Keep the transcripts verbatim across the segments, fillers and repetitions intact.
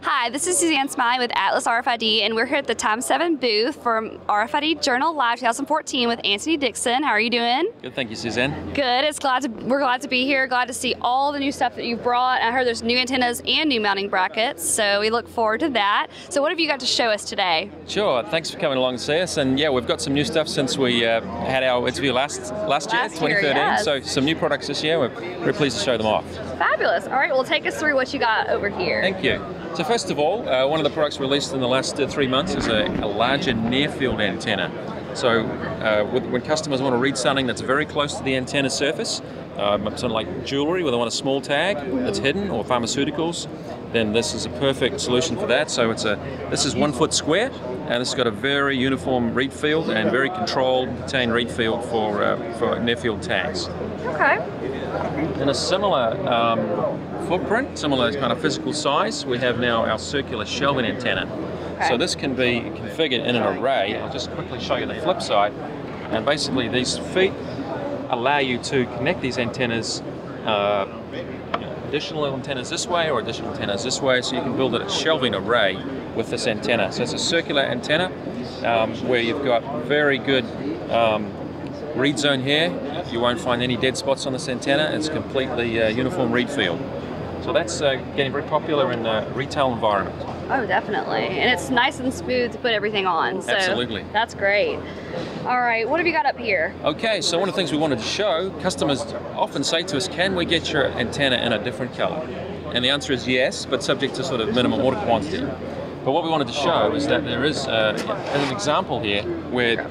Hi, this is Suzanne Smiley with Atlas R F I D, and we're here at the Times seven booth for R F I D Journal Live twenty fourteen with Antony Dixon. How are you doing? Good, thank you, Suzanne. Good. It's glad to, we're glad to be here. Glad to see all the new stuff that you've brought. I heard there's new antennas and new mounting brackets, so we look forward to that. So what have you got to show us today? Sure. Thanks for coming along to see us. And yeah, we've got some new stuff since we uh, had our interview last last, last year, twenty thirteen. Year, yes. So some new products this year. We're very pleased to show them off. Fabulous. All right. Well, take us through what you got over here. Thank you. So first of all, uh, one of the products released in the last uh, three months is a, a larger near-field antenna. So uh, with, when customers want to read something that's very close to the antenna surface, um, something like jewelry where they want a small tag that's hidden, or pharmaceuticals, then this is a perfect solution for that. So it's a this is one foot square, and it's got a very uniform read field and very controlled, contained read field for uh, for near-field tags. Okay. In a similar um, footprint, similar kind of physical size, we have now our circular shelving antenna. Okay. So this can be configured in an array. I'll just quickly show you the flip side. And basically these feet allow you to connect these antennas, uh, you know, additional antennas this way or additional antennas this way, so you can build a shelving array with this antenna. So it's a circular antenna um, where you've got very good um, read zone here. You won't find any dead spots on this antenna. It's completely uh, uniform read field. So that's uh, getting very popular in the retail environment. Oh, definitely. And it's nice and smooth to put everything on. So absolutely. That's great. All right, what have you got up here? Okay, so one of the things we wanted to show, customers often say to us, can we get your antenna in a different color? And the answer is yes, but subject to sort of minimum order quantity. But what we wanted to show is that there is uh, an example here where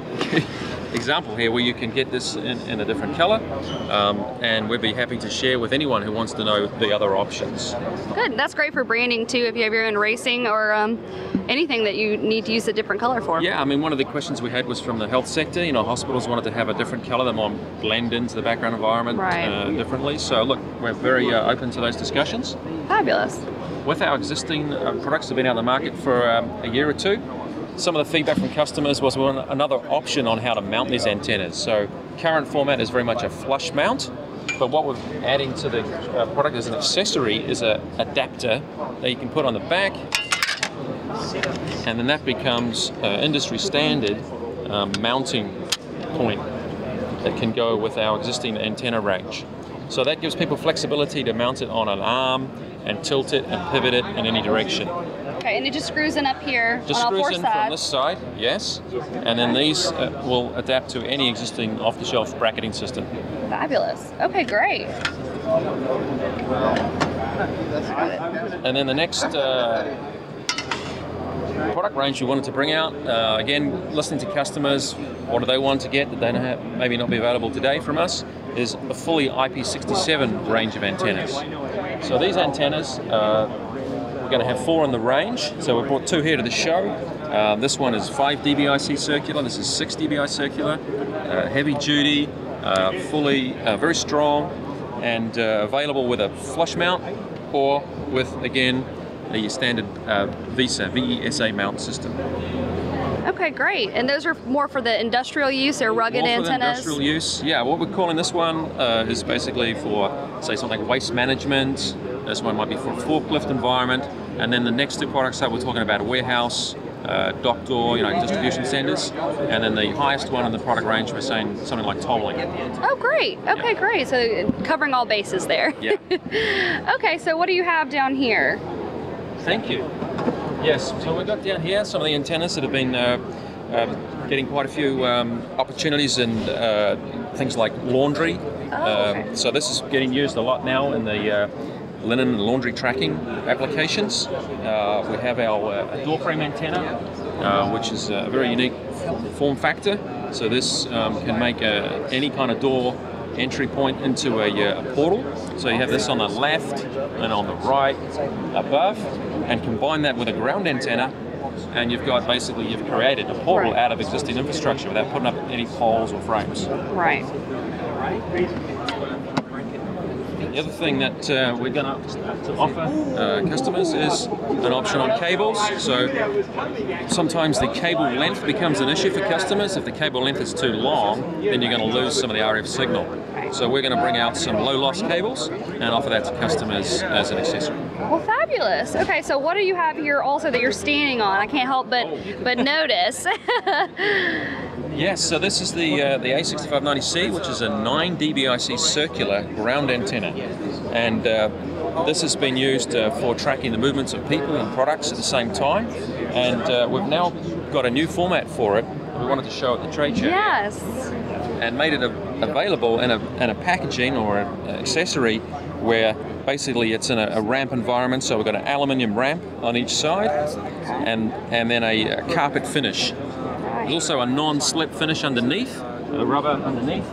example here where you can get this in, in a different color, um, and we'd be happy to share with anyone who wants to know the other options. Good, that's great for branding too, if you have your own racing or um, anything that you need to use a different color for. Yeah, I mean, one of the questions we had was from the health sector. You know, hospitals wanted to have a different color that might blend into the background environment right. uh, differently. So look, we're very uh, open to those discussions. Fabulous. With our existing uh, products that have been out in the market for um, a year or two, some of the feedback from customers was we want another option on how to mount these antennas. So current format is very much a flush mount, but what we're adding to the uh, product as an accessory is an adapter that you can put on the back, and then that becomes uh, industry standard um, mounting point that can go with our existing antenna range. So that gives people flexibility to mount it on an arm and tilt it and pivot it in any direction. Okay, and it just screws in up here just on all four screws in sides. from this side, yes, and then these uh, will adapt to any existing off-the-shelf bracketing system. Fabulous. Okay, great. And then the next uh, product range we wanted to bring out, uh, again, listening to customers, what do they want to get that they don't have, maybe not be available today from us, is a fully I P sixty-seven range of antennas. So these antennas, uh, we're going to have four in the range, so we brought two here to the show. Uh, this one is five D B I C circular, this is six D B I circular, uh, heavy duty, uh, fully, uh, very strong, and uh, available with a flush mount or with, again, the standard uh, VESA, V E S A mount system. Okay, great. And those are more for the industrial use or rugged more for antennas? The industrial use, yeah. What we're calling this one uh, is basically for, say, something like waste management. This one might be for a forklift environment. And then the next two products that we're talking about are warehouse, uh, dock door, you know, distribution centers. And then the highest one in the product range, we're saying something like tolling. Oh, great. Okay, yeah. Great. So covering all bases there. Yeah. Okay, so what do you have down here? Thank you. Yes, so we've got down here some of the antennas that have been uh, uh, getting quite a few um, opportunities in uh, things like laundry. Oh, okay. um, so this is getting used a lot now in the uh, linen and laundry tracking applications. Uh, we have our uh, door frame antenna, uh, which is a very unique form factor. So this um, can make a, any kind of door entry point into a, a portal. So you have this on the left and on the right above, and combine that with a ground antenna, and you've got basically you've created a portal right. out of existing infrastructure without putting up any poles or frames. Right. The other thing that uh, we're going to offer uh, customers is an option on cables. So sometimes the cable length becomes an issue for customers. If the cable length is too long, then you're going to lose some of the R F signal. So we're going to bring out some low loss cables and offer that to customers as an accessory. Well, fabulous. Okay, so what do you have here also that you're standing on? I can't help but but notice. Yes, so this is the uh, the A sixty-five ninety C, which is a nine D B I C circular ground antenna, and uh, this has been used uh, for tracking the movements of people and products at the same time. And uh, we've now got a new format for it. We wanted to show at the trade show. Yes. And made it a, available in a, in a packaging or an accessory where basically it's in a, a ramp environment. So we've got an aluminium ramp on each side, and and then a, a carpet finish. There's also a non-slip finish underneath, a rubber underneath.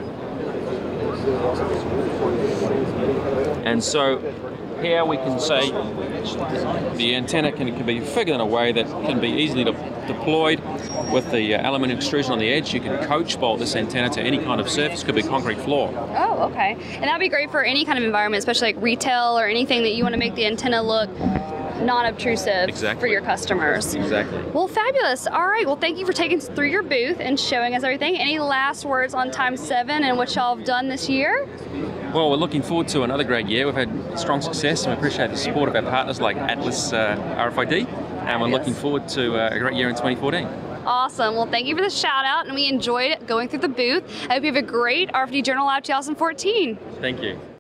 And so here we can say the antenna can, can be figured in a way that can be easily de deployed with the uh, aluminium extrusion on the edge. You can coach bolt this antenna to any kind of surface, could be concrete floor. Oh, okay. And that'd be great for any kind of environment, especially like retail or anything that you want to make the antenna look non-obtrusive exactly. for your customers. Exactly. Well, fabulous. All right. Well, thank you for taking us through your booth and showing us everything. Any last words on Times seven and what y'all have done this year? Well, we're looking forward to another great year. We've had strong success, and we appreciate the support of our partners like Atlas uh, R F I D, and we're looking forward to uh, a great year in twenty fourteen. Awesome. Well, thank you for the shout out, and we enjoyed going through the booth. I hope you have a great R F I D Journal Lab twenty fourteen. Thank you.